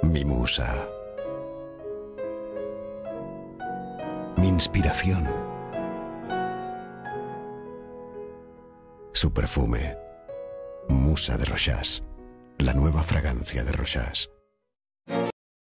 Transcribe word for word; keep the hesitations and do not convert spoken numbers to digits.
Mi musa. Mi inspiración. Su perfume. Musa de Rochas. La nueva fragancia de Rochas.